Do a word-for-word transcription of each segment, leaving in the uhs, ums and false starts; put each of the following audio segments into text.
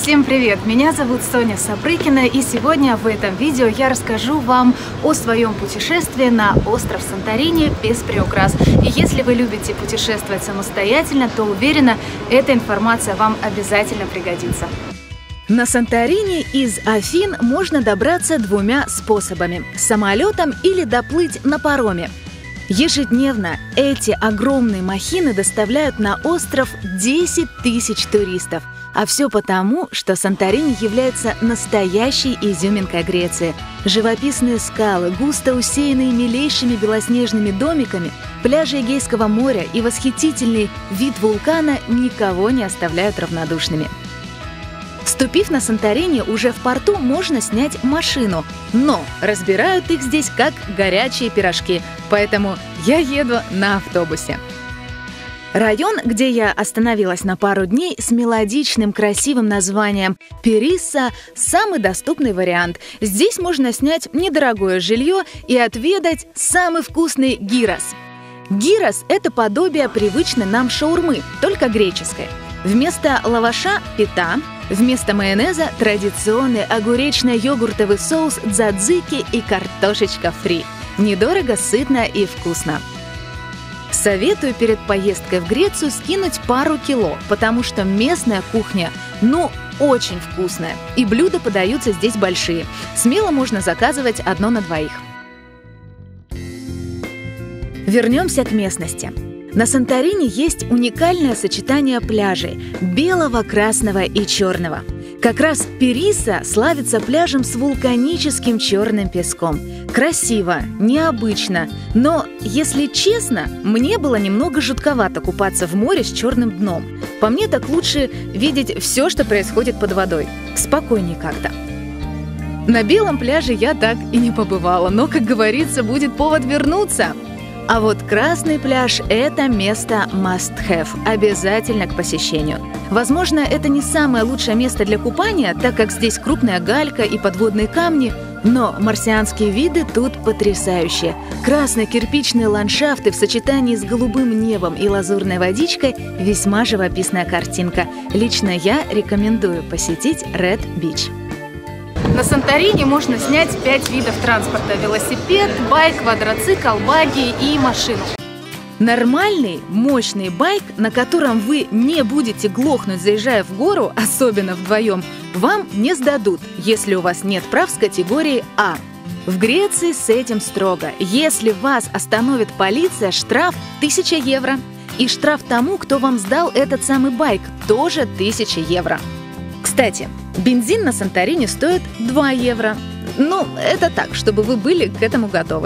Всем привет! Меня зовут Соня Сапрыкина, и сегодня в этом видео я расскажу вам о своем путешествии на остров Санторини без приукрас. И если вы любите путешествовать самостоятельно, то уверена, эта информация вам обязательно пригодится. На Санторини из Афин можно добраться двумя способами – самолетом или доплыть на пароме. Ежедневно эти огромные махины доставляют на остров десять тысяч туристов. А все потому, что Санторини является настоящей изюминкой Греции. Живописные скалы, густо усеянные милейшими белоснежными домиками, пляжи Эгейского моря и восхитительный вид вулкана никого не оставляют равнодушными. Вступив на Санторини, уже в порту можно снять машину, но разбирают их здесь как горячие пирожки, поэтому я еду на автобусе. Район, где я остановилась на пару дней, с мелодичным красивым названием Перисса – самый доступный вариант. Здесь можно снять недорогое жилье и отведать самый вкусный гирос. Гирос – это подобие привычной нам шаурмы, только греческой. Вместо лаваша – пита, вместо майонеза – традиционный огуречно-йогуртовый соус дзадзики и картошечка фри. Недорого, сытно и вкусно. Советую перед поездкой в Грецию скинуть пару кило, потому что местная кухня, ну, очень вкусная. И блюда подаются здесь большие. Смело можно заказывать одно на двоих. Вернемся к местности. На Санторини есть уникальное сочетание пляжей – белого, красного и черного. Как раз Перисса славится пляжем с вулканическим черным песком. Красиво, необычно, но, если честно, мне было немного жутковато купаться в море с черным дном. По мне, так лучше видеть все, что происходит под водой. Спокойнее как-то. На белом пляже я так и не побывала, но, как говорится, будет повод вернуться. А вот красный пляж – это место must-have, обязательно к посещению. Возможно, это не самое лучшее место для купания, так как здесь крупная галька и подводные камни, но марсианские виды тут потрясающие. Красно-кирпичные ландшафты в сочетании с голубым небом и лазурной водичкой – весьма живописная картинка. Лично я рекомендую посетить Ред Бич. На Санторини можно снять пять видов транспорта – велосипед, байк, квадроцикл, багги и машину. Нормальный, мощный байк, на котором вы не будете глохнуть, заезжая в гору, особенно вдвоем, вам не сдадут, если у вас нет прав с категории А. В Греции с этим строго. Если вас остановит полиция, штраф тысяча евро. И штраф тому, кто вам сдал этот самый байк, тоже тысяча евро. Кстати, бензин на Санторини стоит два евро. Ну, это так, чтобы вы были к этому готовы.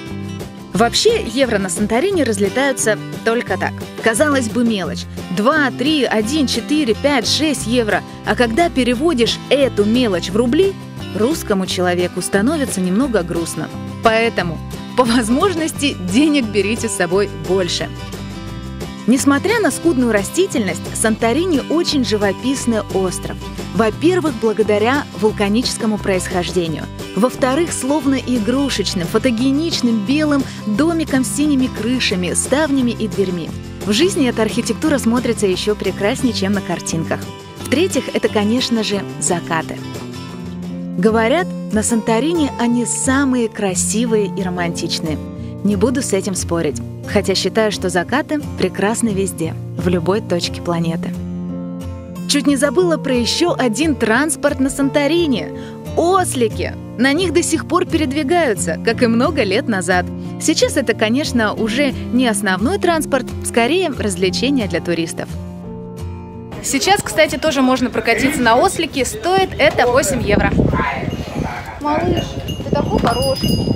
Вообще, евро на Санторини разлетаются только так. Казалось бы, мелочь. два, три, один, четыре, пять, шесть евро. А когда переводишь эту мелочь в рубли, русскому человеку становится немного грустно. Поэтому, по возможности, денег берите с собой больше. Несмотря на скудную растительность, Санторини очень живописный остров. Во-первых, благодаря вулканическому происхождению. Во-вторых, словно игрушечным, фотогеничным белым домиком с синими крышами, ставнями и дверьми. В жизни эта архитектура смотрится еще прекраснее, чем на картинках. В-третьих, это, конечно же, закаты. Говорят, на Санторини они самые красивые и романтичные. Не буду с этим спорить, хотя считаю, что закаты прекрасны везде, в любой точке планеты. Чуть не забыла про еще один транспорт на Санторини – ослики. На них до сих пор передвигаются, как и много лет назад. Сейчас это, конечно, уже не основной транспорт, скорее развлечение для туристов. Сейчас, кстати, тоже можно прокатиться на ослике, стоит это восемь евро. Малыш, ты такой хороший.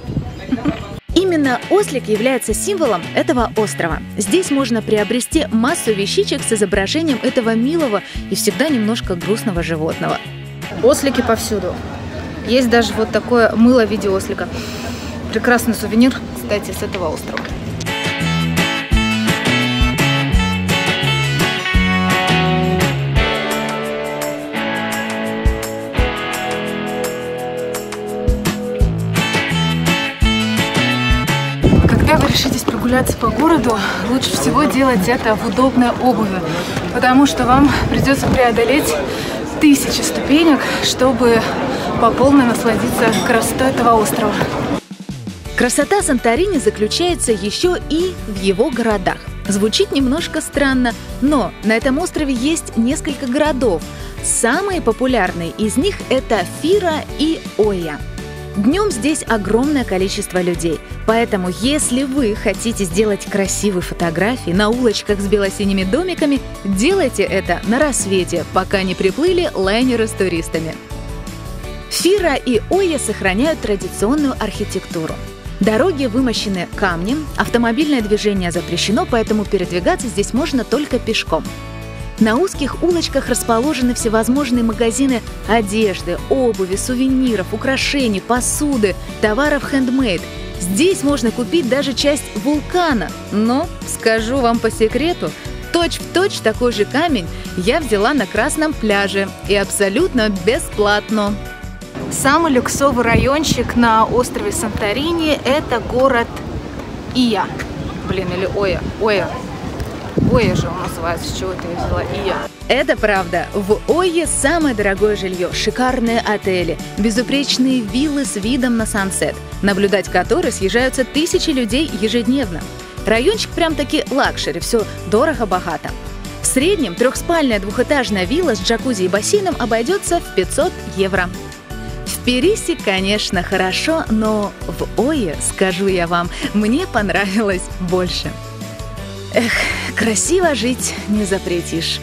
Именно ослик является символом этого острова. Здесь можно приобрести массу вещичек с изображением этого милого и всегда немножко грустного животного. Ослики повсюду. Есть даже вот такое мыло в виде ослика. Прекрасный сувенир, кстати, с этого острова. Когда вы решитесь прогуляться по городу, лучше всего делать это в удобной обуви, потому что вам придется преодолеть тысячи ступенек, чтобы по полной насладиться красотой этого острова. Красота Санторини заключается еще и в его городах. Звучит немножко странно, но на этом острове есть несколько городов. Самые популярные из них – это Фира и Ойя. Днем здесь огромное количество людей, поэтому если вы хотите сделать красивые фотографии на улочках с бело-синими домиками, делайте это на рассвете, пока не приплыли лайнеры с туристами. Фира и Ойя сохраняют традиционную архитектуру. Дороги вымощены камнем, автомобильное движение запрещено, поэтому передвигаться здесь можно только пешком. На узких улочках расположены всевозможные магазины одежды, обуви, сувениров, украшений, посуды, товаров хендмейд. Здесь можно купить даже часть вулкана. Но, скажу вам по секрету, точь-в-точь такой же камень я взяла на Красном пляже и абсолютно бесплатно. Самый люксовый райончик на острове Санторини – это город Ия. Блин, или Ойя. Ойя. Ойя же он называется, с чего это я взяла Ия. Это правда. В Ойе самое дорогое жилье, шикарные отели, безупречные виллы с видом на сансет, наблюдать которые съезжаются тысячи людей ежедневно. Райончик прям-таки лакшери, все дорого-богато. В среднем трехспальная двухэтажная вилла с джакузи и бассейном обойдется в пятьсот евро. В Перисе, конечно, хорошо, но в Ойе, скажу я вам, мне понравилось больше. Эх, красиво жить не запретишь.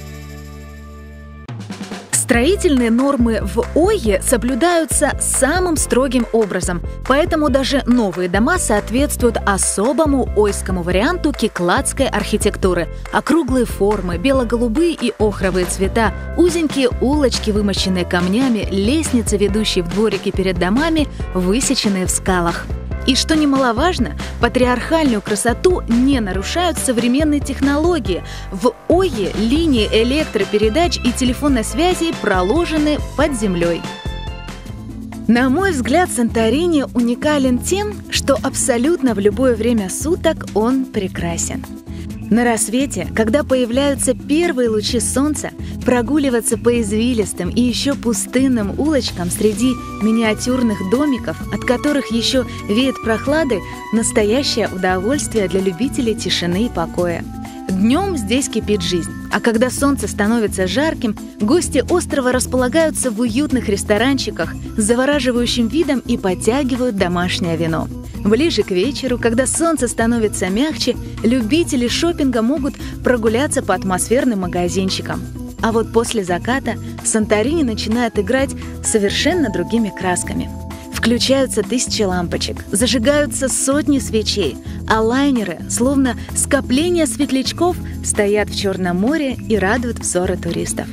Строительные нормы в Ойе соблюдаются самым строгим образом, поэтому даже новые дома соответствуют особому ойскому варианту кикладской архитектуры. Округлые формы, бело-голубые и охровые цвета, узенькие улочки, вымощенные камнями, лестницы, ведущие в дворики перед домами, высеченные в скалах. И что немаловажно, патриархальную красоту не нарушают современные технологии. В Ойе линии электропередач и телефонной связи проложены под землей. На мой взгляд, Санторини уникален тем, что абсолютно в любое время суток он прекрасен. На рассвете, когда появляются первые лучи солнца, прогуливаться по извилистым и еще пустынным улочкам среди миниатюрных домиков, от которых еще веет прохладой, настоящее удовольствие для любителей тишины и покоя. Днем здесь кипит жизнь, а когда солнце становится жарким, гости острова располагаются в уютных ресторанчиках с завораживающим видом и подтягивают домашнее вино. Ближе к вечеру, когда солнце становится мягче, любители шопинга могут прогуляться по атмосферным магазинчикам. А вот после заката Санторини начинает играть совершенно другими красками. Включаются тысячи лампочек, зажигаются сотни свечей, а лайнеры, словно скопление светлячков, стоят в Черном море и радуют взоры туристов.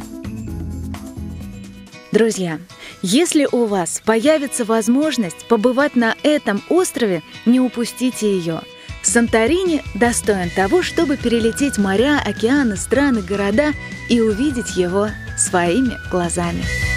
Друзья, если у вас появится возможность побывать на этом острове, не упустите ее. Санторини достоин того, чтобы перелететь моря, океаны, страны, города и увидеть его своими глазами.